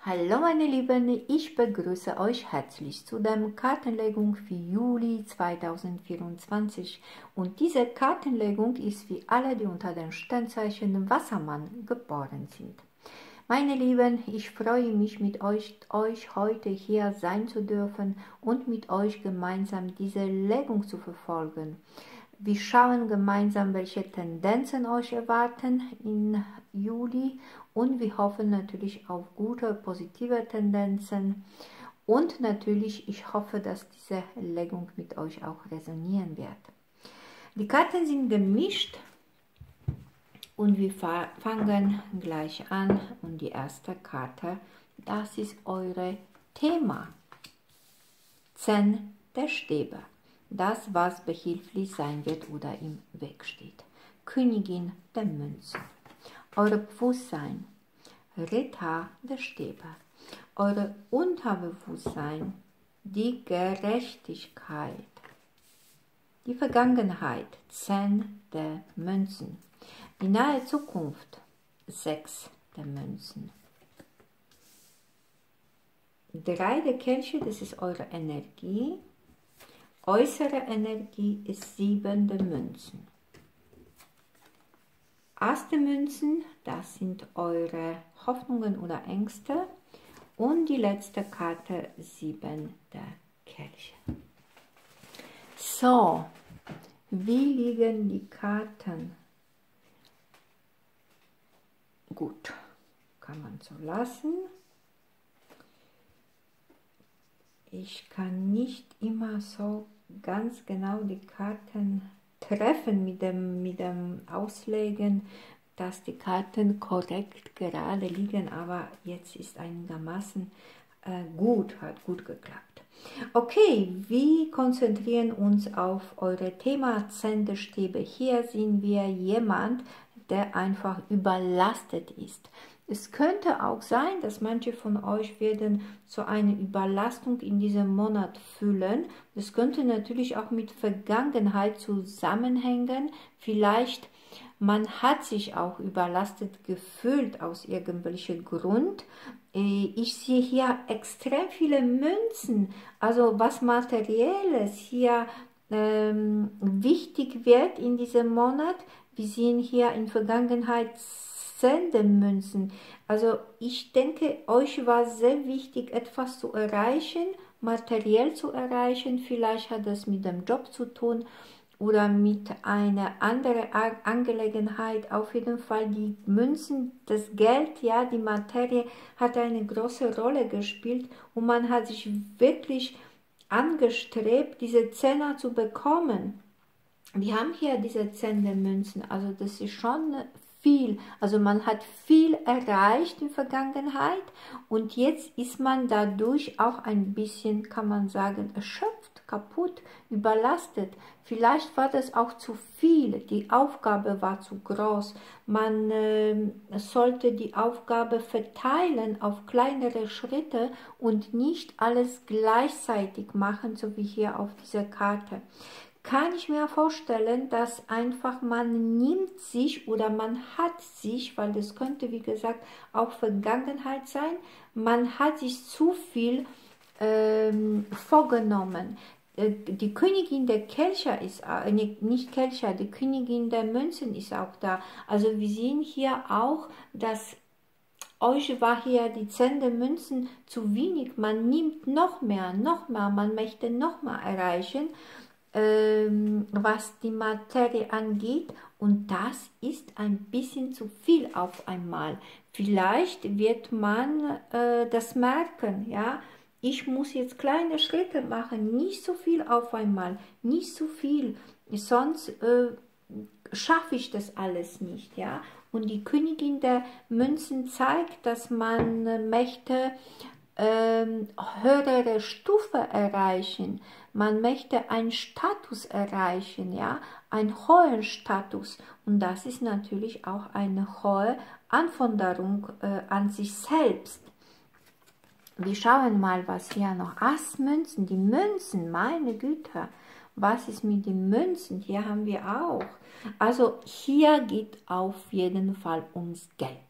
Hallo meine Lieben, ich begrüße euch herzlich zu der Kartenlegung für Juli 2024 und diese Kartenlegung ist für alle, die unter dem Sternzeichen Wassermann geboren sind. Meine Lieben, ich freue mich mit euch heute hier sein zu dürfen und mit euch gemeinsam diese Legung zu verfolgen. Wir schauen gemeinsam, welche Tendenzen euch erwarten im Juli und wir hoffen natürlich auf gute, positive Tendenzen. Und natürlich, ich hoffe, dass diese Legung mit euch auch resonieren wird. Die Karten sind gemischt und wir fangen gleich an. Und die erste Karte, das ist eure Thema. 10 der Stäbe. Das, was behilflich sein wird oder im Weg steht. Königin der Münzen. Euer Bewusstsein. Ritter der Stäbe. Euer Unterbewusstsein. Die Gerechtigkeit. Die Vergangenheit. 10 der Münzen. Die nahe Zukunft. 6 der Münzen. 3 der Kelche, das ist eure Energie. Äußere Energie ist 7 der Münzen. Ass der Münzen, das sind eure Hoffnungen oder Ängste. Und die letzte Karte, 7 der Kelche. So, wie liegen die Karten? Gut, kann man so lassen. Ich kann nicht immer so ganz genau die Karten treffen mit dem Auslegen, dass die Karten korrekt gerade liegen, aber jetzt ist einigermaßen gut, hat gut geklappt. Okay, wir konzentrieren uns auf eure Thema 10 der Stäbe. Hier sind wir jemand, der einfach überlastet ist. Es könnte auch sein, dass manche von euch werden so eine Überlastung in diesem Monat fühlen. Das könnte natürlich auch mit Vergangenheit zusammenhängen. Vielleicht man hat sich auch überlastet gefühlt aus irgendwelchem Grund. Ich sehe hier extrem viele Münzen, also was Materielles hier wichtig wird in diesem Monat. Wir sehen hier in Vergangenheit Münzen. Also ich denke, euch war sehr wichtig, etwas zu erreichen, materiell zu erreichen. Vielleicht hat das mit dem Job zu tun oder mit einer anderen Angelegenheit. Auf jeden Fall die Münzen, das Geld, ja, die Materie hat eine große Rolle gespielt und man hat sich wirklich angestrebt, diese Zehner zu bekommen. Wir haben hier diese 10 der Münzen, also das ist schon viel, also man hat viel erreicht in der Vergangenheit und jetzt ist man dadurch auch ein bisschen, kann man sagen, erschöpft, kaputt, überlastet. Vielleicht war das auch zu viel, die Aufgabe war zu groß. Man sollte die Aufgabe verteilen auf kleinere Schritte und nicht alles gleichzeitig machen, so wie hier auf dieser Karte. Kann ich mir vorstellen, dass einfach man nimmt sich oder man hat sich, weil das könnte wie gesagt auch Vergangenheit sein, man hat sich zu viel vorgenommen. Die Königin der Kelche ist, nicht Kelche, die Königin der Münzen ist auch da. Also wir sehen hier auch, dass euch war hier die 10 der Münzen zu wenig. Man nimmt noch mehr, man möchte noch mal erreichen, was die Materie angeht, und das ist ein bisschen zu viel auf einmal. Vielleicht wird man das merken, ja, ich muss jetzt kleine Schritte machen, nicht so viel auf einmal, nicht so viel, sonst schaffe ich das alles nicht, ja. Und die Königin der Münzen zeigt, dass man möchte höhere Stufe erreichen, man möchte einen Status erreichen, ja, einen hohen Status, und das ist natürlich auch eine hohe Anforderung an sich selbst. Wir schauen mal, was hier noch, Ass-Münzen, die Münzen, meine Güte, was ist mit den Münzen, hier haben wir auch, also hier geht auf jeden Fall ums Geld.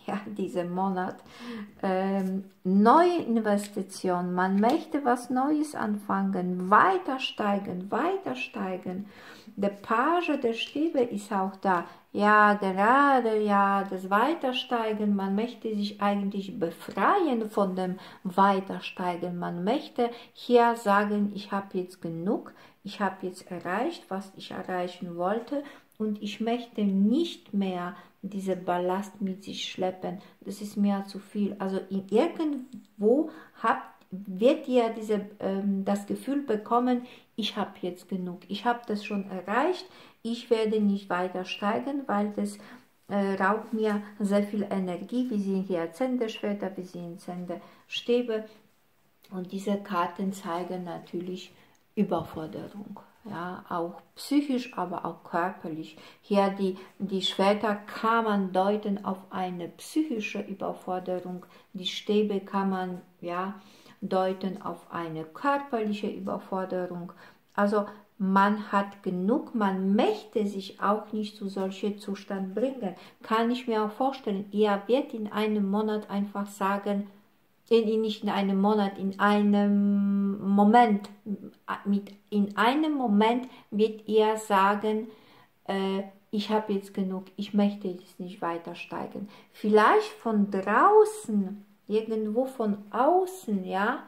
ja, diesen Monat. Neue Investition, man möchte was Neues anfangen, weiter steigen, weiter steigen. Der Page der Stäbe ist auch da. Ja, gerade, ja, das Weitersteigen, man möchte sich eigentlich befreien von dem Weitersteigen. Man möchte hier sagen, ich habe jetzt genug, ich habe jetzt erreicht, was ich erreichen wollte und ich möchte nicht mehr diese Ballast mit sich schleppen. Das ist mir zu viel. Also irgendwo wird ihr das Gefühl bekommen, ich habe jetzt genug, ich habe das schon erreicht, ich werde nicht weiter steigen, weil das raubt mir sehr viel Energie. Wir sehen hier Zenderschwerter, wir sehen Zenderstäbe und diese Karten zeigen natürlich Überforderung. Ja, auch psychisch, aber auch körperlich. Hier die Schwerter kann man deuten auf eine psychische Überforderung, die Stäbe kann man ja deuten auf eine körperliche Überforderung. Also man hat genug, man möchte sich auch nicht zu solchen Zustand bringen. Kann ich mir auch vorstellen, er wird in einem Monat einfach sagen, nicht in einem Monat, in einem Moment, in einem Moment wird er sagen, ich habe jetzt genug, ich möchte jetzt nicht weiter steigen. Vielleicht von draußen, irgendwo von außen, ja,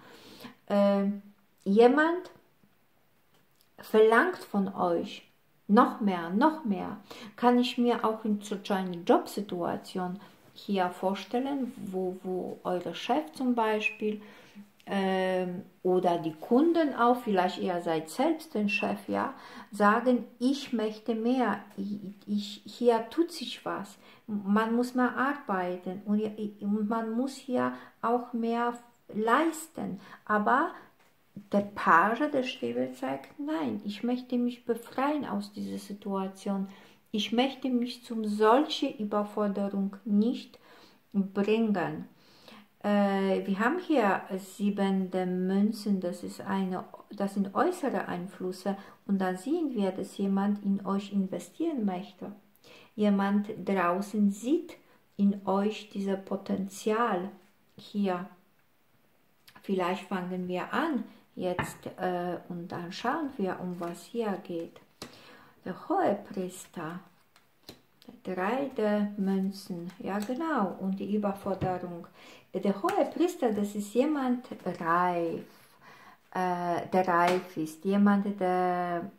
jemand verlangt von euch noch mehr, noch mehr. Kann ich mir auch in so einer Jobsituation hier vorstellen, wo eure Chef zum Beispiel oder die Kunden auch, vielleicht ihr seid selbst den Chef, ja, sagen, ich möchte mehr, hier tut sich was, man muss mal arbeiten und man muss hier auch mehr leisten, aber der Page der Stäbe zeigt, nein, ich möchte mich befreien aus dieser Situation. Ich möchte mich zum solche Überforderung nicht bringen. Wir haben hier 7 der Münzen, das sind äußere Einflüsse und da sehen wir, dass jemand in euch investieren möchte. Jemand draußen sieht in euch dieses Potenzial hier. Vielleicht fangen wir an jetzt und dann schauen wir, um was hier geht. Der Hohepriester, der 3 der Münzen, ja genau, und die Überforderung. Der Hohepriester, das ist jemand reif, der reif ist, jemand, der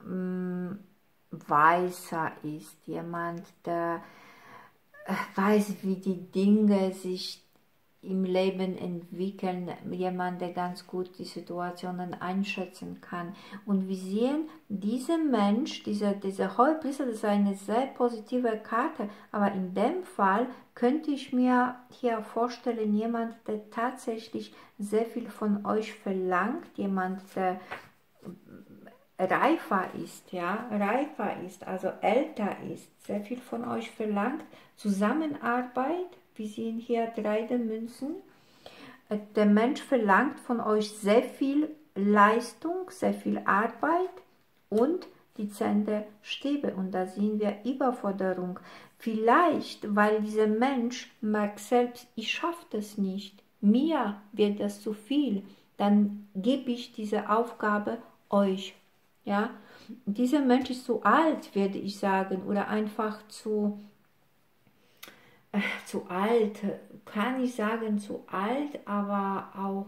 weiser ist, jemand, der weiß, wie die Dinge sich im Leben entwickeln, jemand, der ganz gut die Situationen einschätzen kann. Und wir sehen, dieser Mensch, dieser Hohepriester, das ist eine sehr positive Karte, aber in dem Fall könnte ich mir hier vorstellen, jemand, der tatsächlich sehr viel von euch verlangt, jemand, der reifer ist, ja, reifer ist, also älter ist, sehr viel von euch verlangt, Zusammenarbeit. Wir sehen hier 3 der Münzen. Der Mensch verlangt von euch sehr viel Leistung, sehr viel Arbeit und die 10 der Stäbe. Und da sehen wir Überforderung. Vielleicht, weil dieser Mensch merkt selbst, ich schaffe das nicht, mir wird das zu viel, dann gebe ich diese Aufgabe euch. Ja? Dieser Mensch ist zu alt, werde ich sagen, oder einfach zu alt, kann ich sagen zu alt, aber auch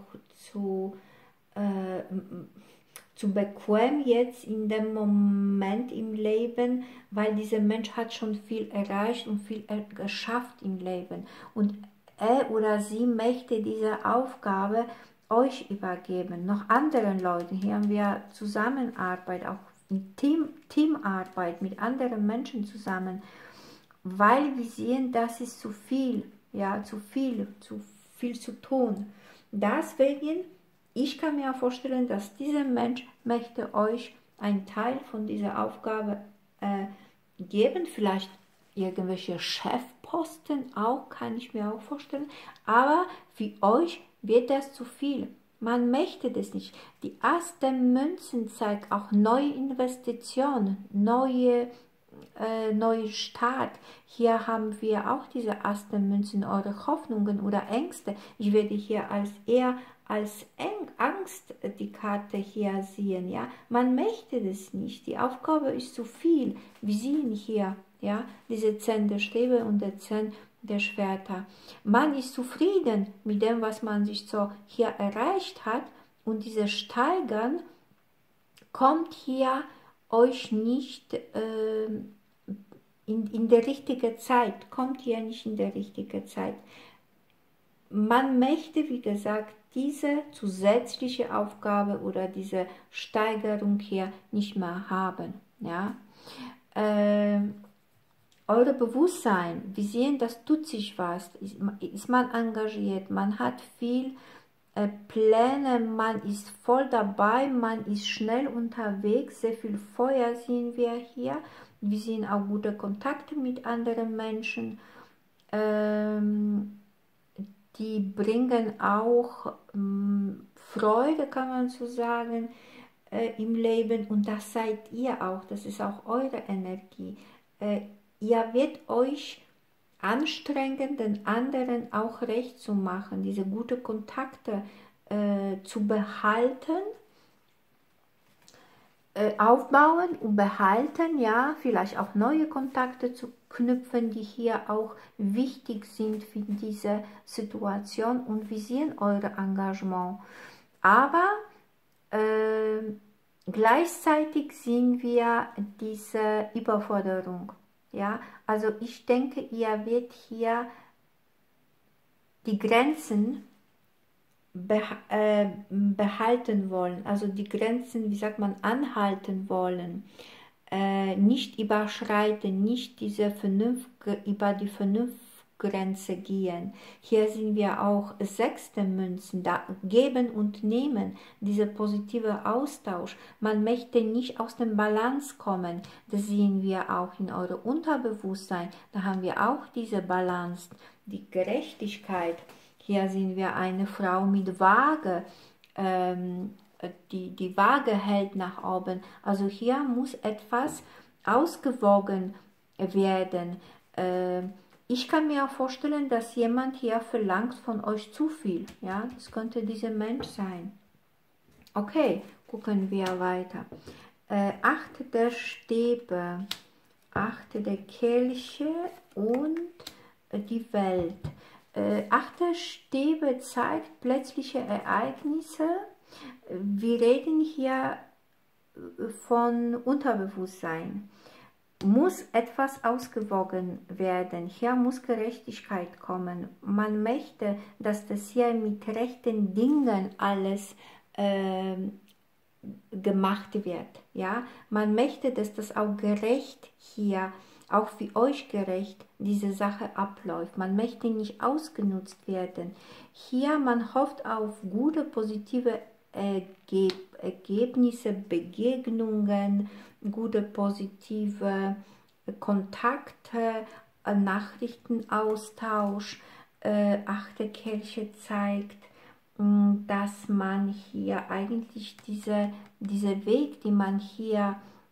zu bequem jetzt in dem Moment im Leben, weil dieser Mensch hat schon viel erreicht und viel geschafft im Leben und er oder sie möchte diese Aufgabe euch übergeben, noch anderen Leuten. Hier haben wir Zusammenarbeit, auch Teamarbeit mit anderen Menschen zusammen, weil wir sehen, das ist zu viel, ja, zu viel zu tun. Deswegen, ich kann mir vorstellen, dass dieser Mensch möchte euch einen Teil von dieser Aufgabe geben, vielleicht irgendwelche Chefposten auch, kann ich mir auch vorstellen, aber für euch wird das zu viel. Man möchte das nicht. Die Ass der Münzen zeigt auch neue Investitionen, neue neuen Start. Hier haben wir auch diese Astermünzen, eure Hoffnungen oder Ängste. Ich werde hier eher als Angst die Karte hier sehen. Ja? Man möchte das nicht. Die Aufgabe ist zu viel. Wir sehen hier ja, diese 10 der Stäbe und der 10 der Schwerter. Man ist zufrieden mit dem, was man sich so hier erreicht hat, und dieses Steigern kommt hier euch nicht in der richtigen Zeit, kommt hier nicht in der richtigen Zeit. Man möchte, wie gesagt, diese zusätzliche Aufgabe oder diese Steigerung hier nicht mehr haben. Ja? Eure Bewusstsein, wir sehen, das tut sich was, ist man engagiert, man hat viel Pläne, man ist voll dabei, man ist schnell unterwegs, sehr viel Feuer sehen wir hier, wir sehen auch gute Kontakte mit anderen Menschen, die bringen auch Freude, kann man so sagen, im Leben, und das seid ihr auch, das ist auch eure Energie. Ihr werdet euch anstrengen, den anderen auch recht zu machen, diese guten Kontakte zu behalten, aufbauen und behalten, ja, vielleicht auch neue Kontakte zu knüpfen, die hier auch wichtig sind für diese Situation, und wir sehen eure Engagement. Aber gleichzeitig sehen wir diese Überforderung. Ja, also ich denke, ihr werdet hier die Grenzen behalten wollen, also die Grenzen, wie sagt man, anhalten wollen, nicht überschreiten, nicht über die Vernunftgrenze gehen. Hier sehen wir auch 6. Münzen, da geben und nehmen, dieser positive Austausch. Man möchte nicht aus dem Balance kommen, das sehen wir auch in eurem Unterbewusstsein, da haben wir auch diese Balance, die Gerechtigkeit. Hier sehen wir eine Frau mit Waage, die Waage hält nach oben. Also hier muss etwas ausgewogen werden. Ich kann mir auch vorstellen, dass jemand hier verlangt von euch zu viel. Ja, das könnte dieser Mensch sein. Okay, gucken wir weiter. 8 der Stäbe, 8 der Kelche und die Welt. 8 Stäbe zeigt plötzliche Ereignisse. Wir reden hier von Unterbewusstsein. Muss etwas ausgewogen werden. Hier muss Gerechtigkeit kommen. Man möchte, dass das hier mit rechten Dingen alles gemacht wird. Ja? Man möchte, dass das auch gerecht hier, auch für euch gerecht, diese Sache abläuft. Man möchte nicht ausgenutzt werden. Hier man hofft auf gute, positive Ergebnisse, Begegnungen, gute, positive Kontakte, Nachrichtenaustausch. 8. Kelche zeigt, dass man hier eigentlich diese Weg, die man hier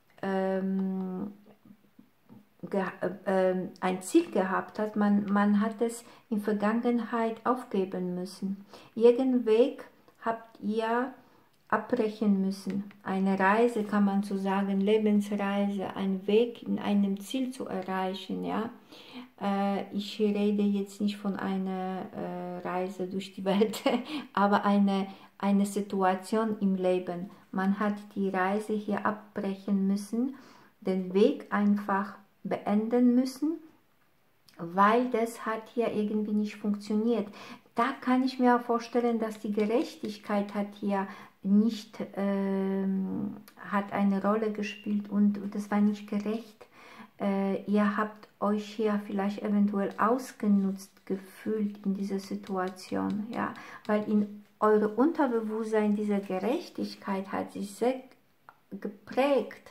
ein Ziel gehabt hat, man hat es in Vergangenheit aufgeben müssen. Jeden Weg habt ihr abbrechen müssen. Eine Reise, kann man so sagen, Lebensreise, ein Weg in einem Ziel zu erreichen. Ja? Ich rede jetzt nicht von einer Reise durch die Welt, aber eine Situation im Leben. Man hat die Reise hier abbrechen müssen, den Weg einfach beenden müssen, weil das hat hier irgendwie nicht funktioniert. Da kann ich mir auch vorstellen, dass die Gerechtigkeit hat hier nicht hat eine Rolle gespielt, und das war nicht gerecht. Ihr habt euch hier vielleicht eventuell ausgenutzt gefühlt in dieser Situation, ja, weil in eurem Unterbewusstsein diese Gerechtigkeit hat sich sehr geprägt,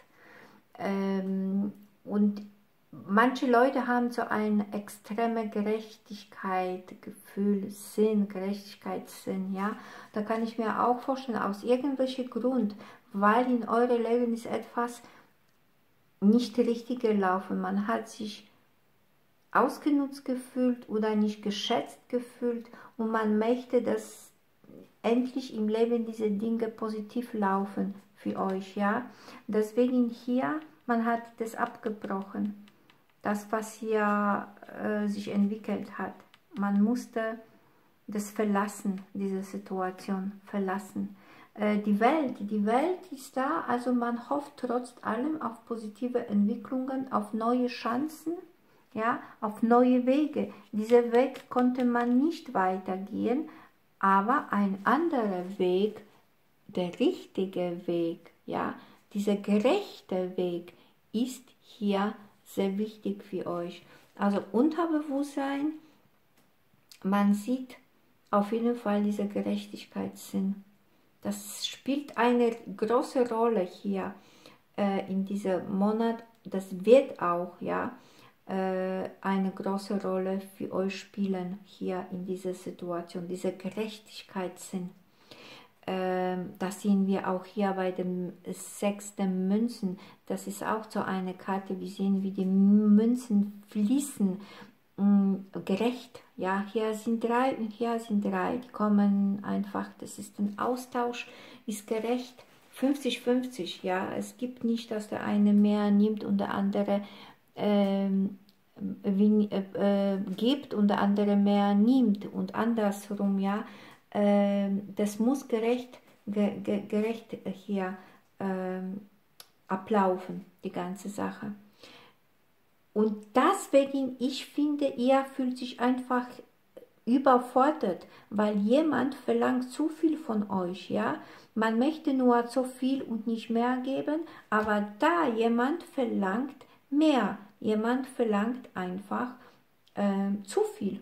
und manche Leute haben so ein extreme Gerechtigkeitsgefühl, Gerechtigkeitssinn, ja. Da kann ich mir auch vorstellen, aus irgendwelchem Grund, weil in eurem Leben ist etwas nicht richtig gelaufen. Man hat sich ausgenutzt gefühlt oder nicht geschätzt gefühlt und man möchte, dass endlich im Leben diese Dinge positiv laufen für euch, ja. Deswegen hier, man hat das abgebrochen, das, was hier sich entwickelt hat. Man musste das verlassen, diese Situation verlassen. Die Welt ist da, also man hofft trotz allem auf positive Entwicklungen, auf neue Chancen, ja, auf neue Wege. Dieser Weg konnte man nicht weitergehen, aber ein anderer Weg, der richtige Weg, ja, dieser gerechte Weg ist hier sehr wichtig für euch. Also Unterbewusstsein, man sieht auf jeden Fall dieser Gerechtigkeitssinn. Das spielt eine große Rolle hier in diesem Monat. Das wird auch, ja, eine große Rolle für euch spielen hier in dieser Situation, dieser Gerechtigkeitssinn. Das sehen wir auch hier bei dem 6. Münzen. Das ist auch so eine Karte. Wir sehen, wie die Münzen fließen. Gerecht. Ja, hier sind 3 und hier sind 3. Die kommen einfach, das ist ein Austausch, ist gerecht. 50-50, ja. Es gibt nicht, dass der eine mehr nimmt und der andere gibt und der andere mehr nimmt und andersrum, ja. Das muss gerecht hier ablaufen, die ganze Sache. Und deswegen, ich finde, ihr fühlt sich einfach überfordert, weil jemand verlangt zu viel von euch, ja. Man möchte nur so viel und nicht mehr geben, aber da jemand verlangt mehr. Jemand verlangt einfach zu viel.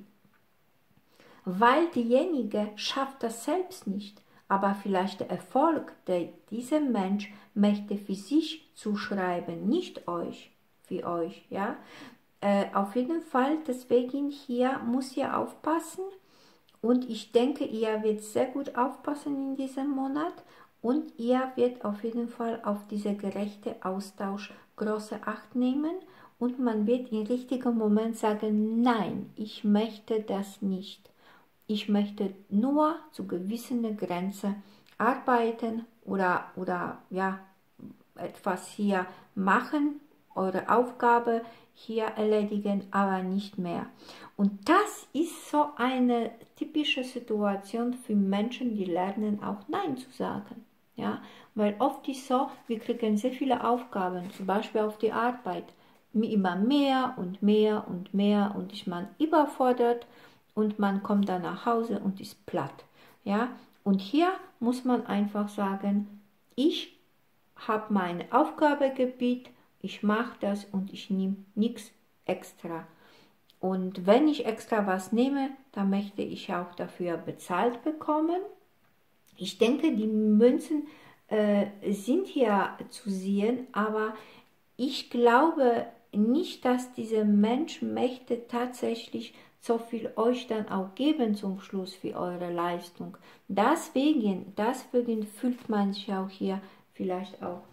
Weil diejenige schafft das selbst nicht. Aber vielleicht der Erfolg, der dieser Mensch möchte für sich zuschreiben, nicht euch, für euch, ja. Auf jeden Fall, deswegen hier muss ihr aufpassen. Und ich denke, ihr wird sehr gut aufpassen in diesem Monat. Und ihr wird auf jeden Fall auf diesen gerechten Austausch große Acht nehmen. Und man wird im richtigen Moment sagen, nein, ich möchte das nicht. Ich möchte nur zu gewissen Grenzen arbeiten oder ja, etwas hier machen, eure Aufgabe hier erledigen, aber nicht mehr. Und das ist so eine typische Situation für Menschen, die lernen auch Nein zu sagen. Ja? Weil oft ist so, wir kriegen sehr viele Aufgaben, zum Beispiel auf die Arbeit, immer mehr und mehr und mehr und ist man überfordert und man kommt dann nach Hause und ist platt. Ja? Und hier muss man einfach sagen, ich habe mein Aufgabegebiet, ich mache das und ich nehme nichts extra. Und wenn ich extra was nehme, dann möchte ich auch dafür bezahlt bekommen. Ich denke, die Münzen sind hier zu sehen, aber ich glaube nicht, dass dieser Mensch möchte tatsächlich so viel euch dann auch geben zum Schluss für eure Leistung. Deswegen fühlt man sich auch hier vielleicht auch,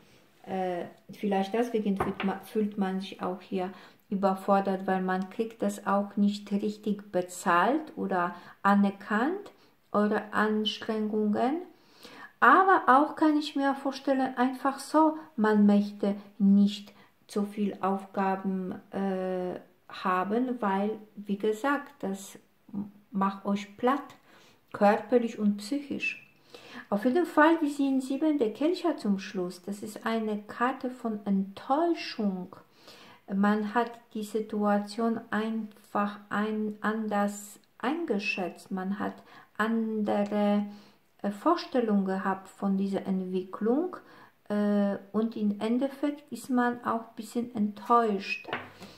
deswegen fühlt man sich auch hier überfordert, weil man kriegt das auch nicht richtig bezahlt oder anerkannt, eure Anstrengungen. Aber auch kann ich mir vorstellen, einfach so, man möchte nicht so viel Aufgaben haben, weil, wie gesagt, das macht euch platt, körperlich und psychisch. Auf jeden Fall, wir sehen 7 der Kelche zum Schluss. Das ist eine Karte von Enttäuschung. Man hat die Situation einfach anders eingeschätzt. Man hat andere Vorstellungen gehabt von dieser Entwicklung und im Endeffekt ist man auch ein bisschen enttäuscht.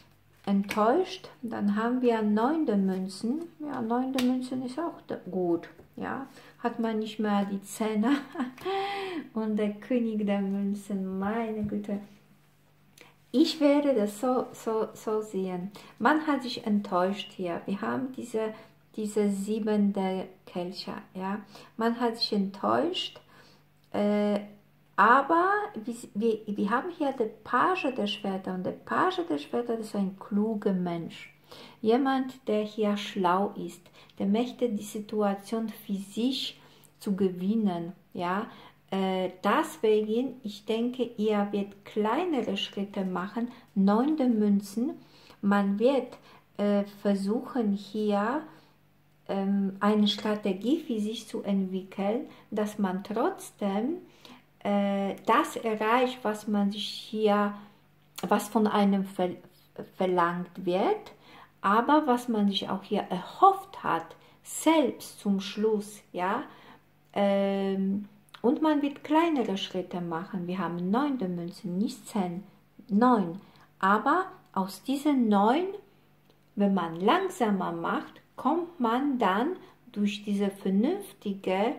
Dann haben wir 9 der Münzen. Ja, 9 der Münzen ist auch gut. Ja, hat man nicht mehr die Zähne und der König der Münzen, meine Güte. Ich werde das so sehen. Man hat sich enttäuscht hier. Wir haben diese 7 der Kelche. Ja? Man hat sich enttäuscht, Aber wir haben hier den Page der Schwerter und der Page der Schwerter ist ein kluger Mensch. Jemand, der hier schlau ist, der möchte die Situation für sich zu gewinnen. Ja? Deswegen, ich denke, er wird kleinere Schritte machen, 9 Münzen. Man wird versuchen, hier eine Strategie für sich zu entwickeln, dass man trotzdem das erreicht, was man sich hier, was von einem verlangt wird, aber was man sich auch hier erhofft hat, selbst zum Schluss, ja, und man wird kleinere Schritte machen. Wir haben 9 Münzen, nicht 10, 9, aber aus diesen 9, wenn man langsamer macht, kommt man dann durch diese vernünftige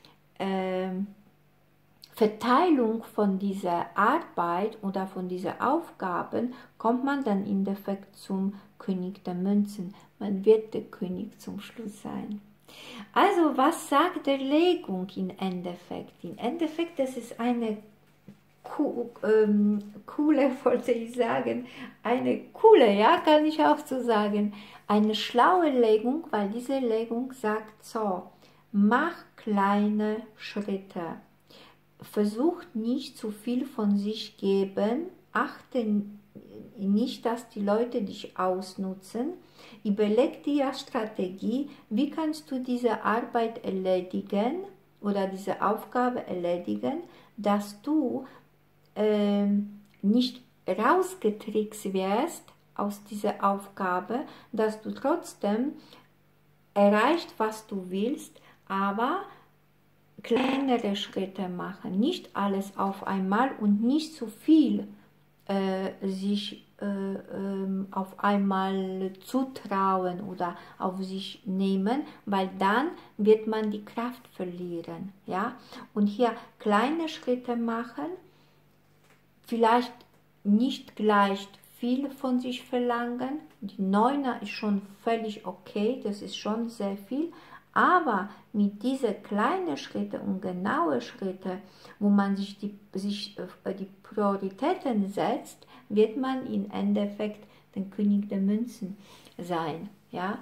Verteilung von dieser Arbeit oder von dieser Aufgaben, kommt man dann im Endeffekt zum König der Münzen. Man wird der König zum Schluss sein. Also, was sagt der Legung im Endeffekt? Im Endeffekt, das ist eine coole, wollte ich sagen, eine coole, ja, kann ich auch so sagen, eine schlaue Legung, weil diese Legung sagt so, mach kleine Schritte. Versucht nicht zu viel von sich geben, achte nicht, dass die Leute dich ausnutzen. Überleg dir Strategie, wie kannst du diese Arbeit erledigen oder diese Aufgabe erledigen, dass du nicht rausgetrickst wirst aus dieser Aufgabe, dass du trotzdem erreicht, was du willst, aber kleinere Schritte machen, nicht alles auf einmal und nicht zu viel sich auf einmal zutrauen oder auf sich nehmen, weil dann wird man die Kraft verlieren. Ja? Und hier kleine Schritte machen, vielleicht nicht gleich viel von sich verlangen. Die 9er ist schon völlig okay, das ist schon sehr viel. Aber mit diesen kleinen Schritten und genauen Schritten, wo man sich die Prioritäten setzt, wird man im Endeffekt der König der Münzen sein. Ja?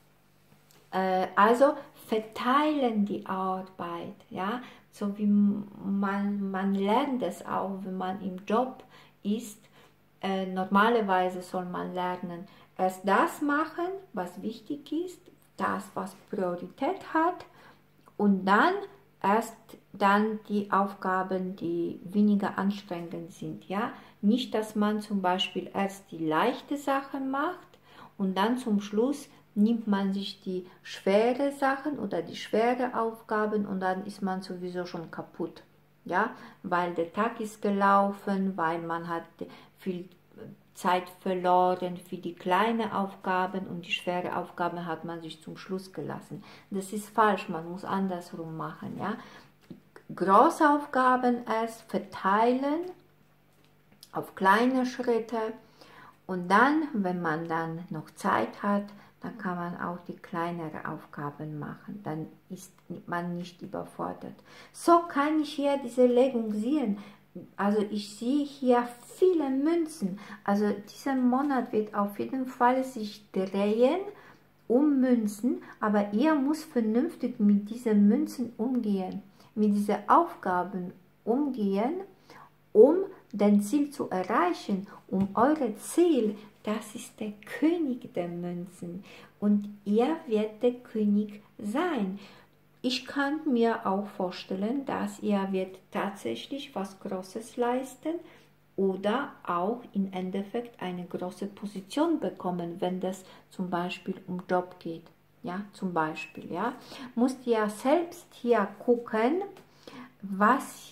Also verteilen die Arbeit. Ja? So wie man lernt es auch, wenn man im Job ist. Normalerweise soll man lernen, erst das machen, was wichtig ist, das, was Priorität hat, und dann erst dann die Aufgaben, die weniger anstrengend sind. Ja? Nicht, dass man zum Beispiel erst die leichten Sachen macht und dann zum Schluss nimmt man sich die schweren Sachen oder die schweren Aufgaben und dann ist man sowieso schon kaputt. Ja? Weil der Tag ist gelaufen, weil man hat viel Zeit verloren für die kleinen Aufgaben und die schweren Aufgaben hat man sich zum Schluss gelassen. Das ist falsch, man muss andersrum machen. Ja? Großaufgaben erst verteilen auf kleine Schritte und dann, wenn man dann noch Zeit hat, dann kann man auch die kleineren Aufgaben machen. Dann ist man nicht überfordert. So kann ich hier diese Legung sehen. Also ich sehe hier viele Münzen. Also dieser Monat wird auf jeden Fall sich drehen um Münzen, aber ihr müsst vernünftig mit diesen Münzen umgehen, mit diesen Aufgaben umgehen, um den Ziel zu erreichen, um euer Ziel, das ist der König der Münzen und ihr werdet der König sein. Ich kann mir auch vorstellen, dass ihr wird tatsächlich was Großes leisten oder auch im Endeffekt eine große Position bekommen, wenn das zum Beispiel um Job geht. Ja, zum Beispiel, ja. Müsst ihr selbst hier gucken, was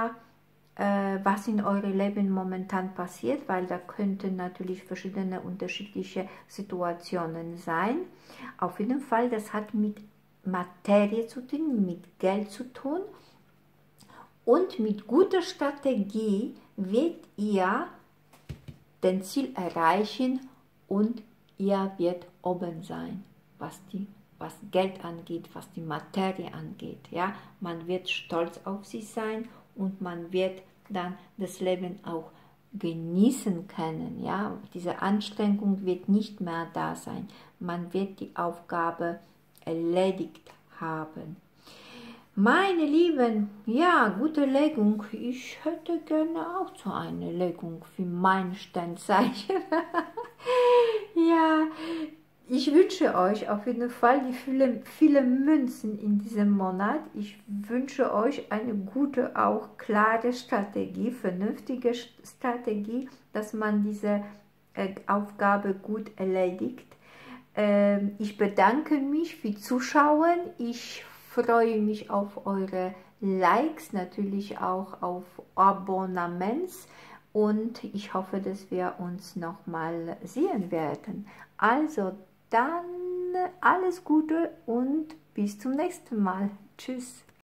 in eurem Leben momentan passiert, weil da könnten natürlich verschiedene unterschiedliche Situationen sein. Auf jeden Fall, das hat mit Materie zu tun, mit Geld zu tun und mit guter Strategie wird ihr den Ziel erreichen und ihr wird oben sein, was Geld angeht, was die Materie angeht. Ja? Man wird stolz auf sich sein und man wird dann das Leben auch genießen können. Ja? Diese Anstrengung wird nicht mehr da sein. Man wird die Aufgabe erledigt haben. Meine Lieben, ja, gute Legung. Ich hätte gerne auch so eine Legung für mein Sternzeichen. Ja, ich wünsche euch auf jeden Fall die viele Münzen in diesem Monat. Ich wünsche euch eine gute, auch klare Strategie, vernünftige Strategie, dass man diese Aufgabe gut erledigt. Ich bedanke mich für Zuschauen. Ich freue mich auf eure Likes, natürlich auch auf Abonnements und ich hoffe, dass wir uns nochmal sehen werden. Also dann alles Gute und bis zum nächsten Mal. Tschüss.